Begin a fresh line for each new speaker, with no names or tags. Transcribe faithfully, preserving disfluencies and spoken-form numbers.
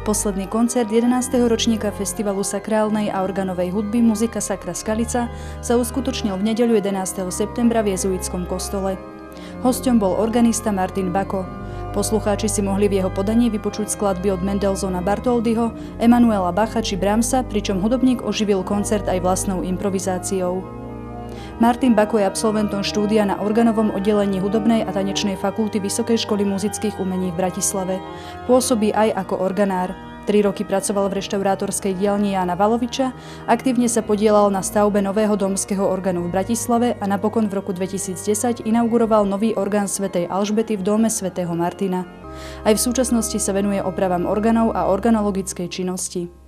Posledný koncert jedenásteho ročníka festivalu sakrálnej a organovej hudby Muzika Sacra Skalica sa uskutočnil v nedeľu jedenásteho septembra v jezuitskom kostole. Hosťom bol organista Martin Bako. Poslucháči si mohli v jeho podaní vypočuť skladby od Mendelssohna Bartholdyho, Emanuela Bacha či Brahmsa, pričom hudobník oživil koncert aj vlastnou improvizáciou. Martin Bako je absolventom štúdia na organovom oddelení hudobnej a tanečnej fakulty Vysokej školy muzických umení v Bratislave. Pôsobí aj ako organár. Tri roky pracoval v reštaurátorskej dielni Jána Valoviča, aktívne sa podieľal na stavbe nového domského orgánu v Bratislave a napokon v roku dvetisícdesať inauguroval nový orgán svätej Alžbety v dome svätého Martina. Aj v súčasnosti sa venuje opravám orgánov a organologickej činnosti.